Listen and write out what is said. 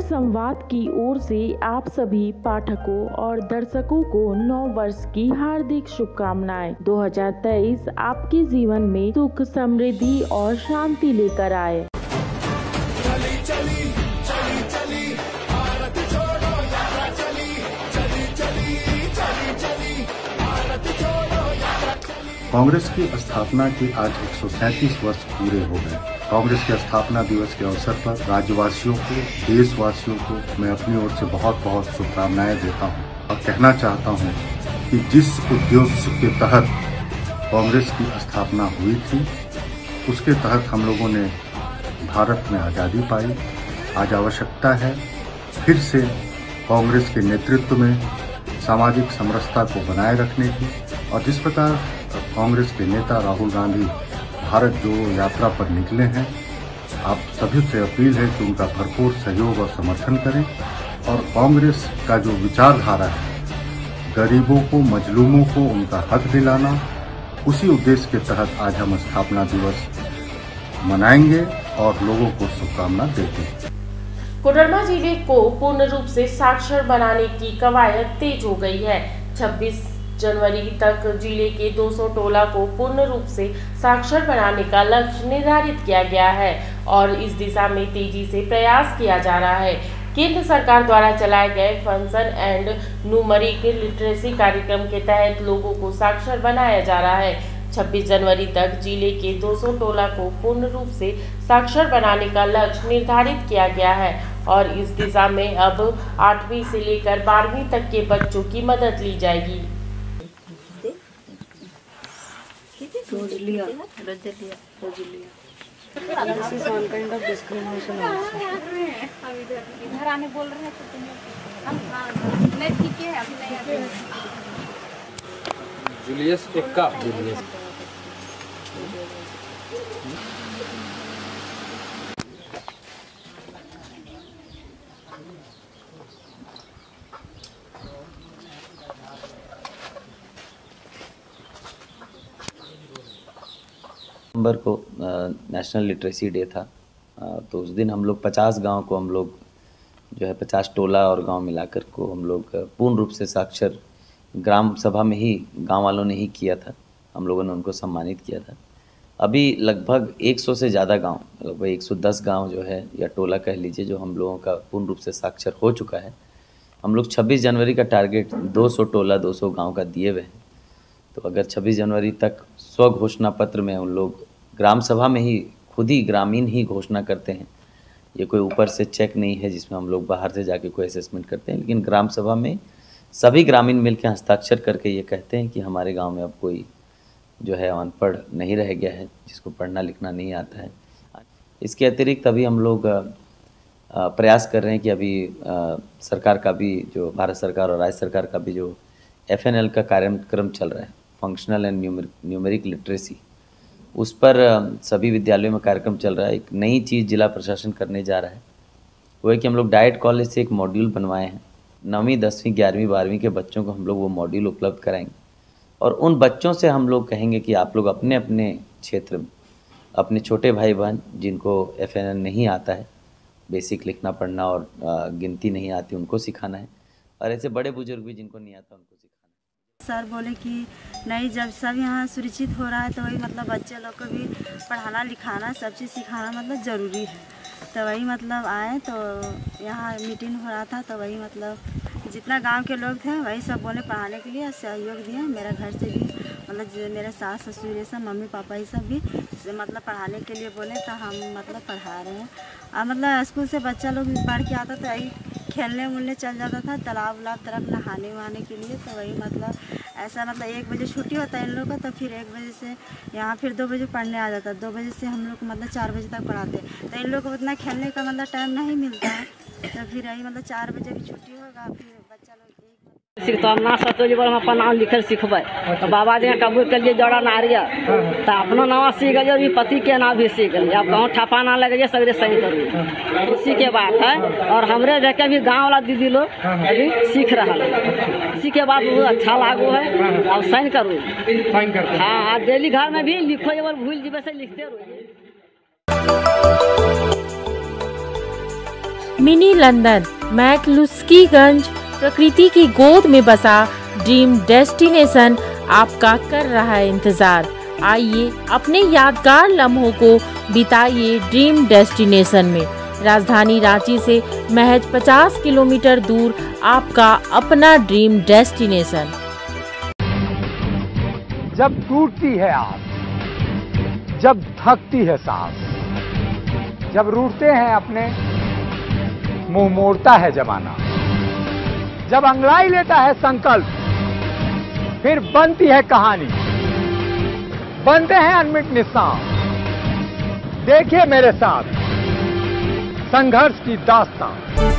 संवाद की ओर से आप सभी पाठकों और दर्शकों को नव वर्ष की हार्दिक शुभकामनाएं। 2023 आपके जीवन में सुख, समृद्धि और शांति लेकर आए। कांग्रेस की स्थापना के आज 137 वर्ष पूरे हो गए। कांग्रेस के स्थापना दिवस के अवसर पर राज्यवासियों को, देशवासियों को मैं अपनी ओर से बहुत बहुत शुभकामनाएं देता हूं और कहना चाहता हूं कि जिस उद्देश्य के तहत कांग्रेस की स्थापना हुई थी, उसके तहत हम लोगों ने भारत में आज़ादी पाई। आज आवश्यकता है फिर से कांग्रेस के नेतृत्व में सामाजिक समरसता को बनाए रखने की, और जिस प्रकार कांग्रेस के नेता राहुल गांधी भारत जोड़ो यात्रा पर निकले हैं, आप सभी से अपील है कि उनका भरपूर सहयोग और समर्थन करें और कांग्रेस का जो विचारधारा है, गरीबों को, मजलूमों को उनका हक दिलाना, उसी उद्देश्य के तहत आज हम स्थापना दिवस मनाएंगे और लोगों को शुभकामना देते हैं। कोडरमा जिले को पूर्ण रूप से साक्षर बनाने की कवायद तेज हो गई है। 26 जनवरी तक जिले के 200 टोला को पूर्ण रूप से साक्षर बनाने का लक्ष्य निर्धारित किया गया है और इस दिशा में तेजी से प्रयास किया जा रहा है। केंद्र सरकार द्वारा चलाए गए फंक्शन एंड न्यूमरिक लिटरेसी कार्यक्रम के तहत लोगों को साक्षर बनाया जा रहा है। 26 जनवरी तक जिले के 200 टोला को पूर्ण रूप से साक्षर बनाने का लक्ष्य निर्धारित किया गया है और इस दिशा में अब 8वीं से लेकर 12वीं तक के बच्चों की मदद ली जाएगी। जूलियस एक्का जूलियस नवंबर को नेशनल लिटरेसी डे था, तो उस दिन हम लोग 50 गांव को हम लोग जो है 50 टोला और गांव मिलाकर को हम लोग पूर्ण रूप से साक्षर ग्राम सभा में ही गांव वालों ने ही किया था। हम लोगों ने उनको सम्मानित किया था। अभी लगभग 100 से ज़्यादा गांव, लगभग 110 गांव जो है या टोला कह लीजिए, जो हम लोगों का पूर्ण रूप से साक्षर हो चुका है। हम लोग 26 जनवरी का टारगेट 200 टोला 200 गाँव का दिए हुए हैं। तो अगर 26 जनवरी तक स्व घोषणा पत्र में उन लोग ग्राम सभा में ही खुद ही ग्रामीण ही घोषणा करते हैं, ये कोई ऊपर से चेक नहीं है जिसमें हम लोग बाहर से जाके कोई असेसमेंट करते हैं, लेकिन ग्राम सभा में सभी ग्रामीण मिलकर हस्ताक्षर करके ये कहते हैं कि हमारे गांव में अब कोई जो है अनपढ़ नहीं रह गया है, जिसको पढ़ना लिखना नहीं आता है। इसके अतिरिक्त अभी हम लोग प्रयास कर रहे हैं कि अभी सरकार का भी, जो भारत सरकार और राज्य सरकार का भी जो FNL का कार्यक्रम चल रहा है, फंक्शनल एंड न्यूमेरिक लिटरेसी, उस पर सभी विद्यालयों में कार्यक्रम चल रहा है। एक नई चीज़ जिला प्रशासन करने जा रहा है, वो है कि हम लोग डाइट कॉलेज से एक मॉड्यूल बनवाए हैं। 9वीं 10वीं 11वीं 12वीं के बच्चों को हम लोग वो मॉड्यूल उपलब्ध कराएंगे और उन बच्चों से हम लोग कहेंगे कि आप लोग अपने अपने क्षेत्र में अपने छोटे भाई बहन जिनको FNL नहीं आता है, बेसिक लिखना पढ़ना और गिनती नहीं आती, उनको सिखाना है, और ऐसे बड़े बुजुर्ग भी जिनको नहीं आता उनको सिखाना है। सर बोले कि नहीं, जब सब यहाँ सुरक्षित हो रहा है तो वही मतलब बच्चे लोग को भी पढ़ाना लिखाना सब चीज़ सिखाना मतलब ज़रूरी है। तो वही मतलब आए तो यहाँ मीटिंग हो रहा था, तो वही मतलब जितना गांव के लोग थे वही सब बोले पढ़ाने के लिए सहयोग दिया। मेरा घर से भी मतलब मेरे सास ससुर ये सब मम्मी पापा ये सब भी मतलब पढ़ाने के लिए बोले, तो हम मतलब पढ़ा रहे हैं। और मतलब स्कूल से बच्चा लोग पढ़ के आता तो यही खेलने उलने चल जाता था तालाब उलाब तरफ नहाने वहाने के लिए। तो वही मतलब ऐसा मतलब 1 बजे छुट्टी होता है इन लोगों का, तो फिर 1 बजे से यहाँ फिर 2 बजे पढ़ने आ जाता। 2 बजे से हम लोग को मतलब 4 बजे तक पढ़ाते, तो इन लोगों को उतना खेलने का मतलब टाइम नहीं मिलता है। तो फिर यही मतलब 4 बजे की छुट्टी होगा, फिर बच्चा लोग सीखता ना सतो जी हम अपन नाम लिखल सीखबे तो बाबा जी कबूल कर लिए जड़ा नारियल तो अपनो नाम सीख गए, भी पति के नाम भी सीख गए। अब गाँव ठपा ना लगे सगरे सही करू, इसी के बात है। और हमरे देख के भी गाँव वाला दीदी लोग अभी सीख रहा है, इसी के बाद बहुत अच्छा लागू है। अब साइन करू, हाँ डेली घर में भी लिखो, जब भूल जीवे से लिखते रहो। मिनी लंदन, मैकलुस्कीगंज, प्रकृति की गोद में बसा ड्रीम डेस्टिनेशन आपका कर रहा है इंतजार। आइए अपने यादगार लम्हों को बिताइए ड्रीम डेस्टिनेशन में। राजधानी रांची से महज 50 किलोमीटर दूर आपका अपना ड्रीम डेस्टिनेशन। जब टूटती है आस, जब थकती है सांस, जब रूठते हैं अपने, मुंह मोड़ता है जमाना, जब अंगड़ाई लेता है संकल्प, फिर बनती है कहानी, बनते हैं अनमिट निशान। देखिए मेरे साथ संघर्ष की दास्तां।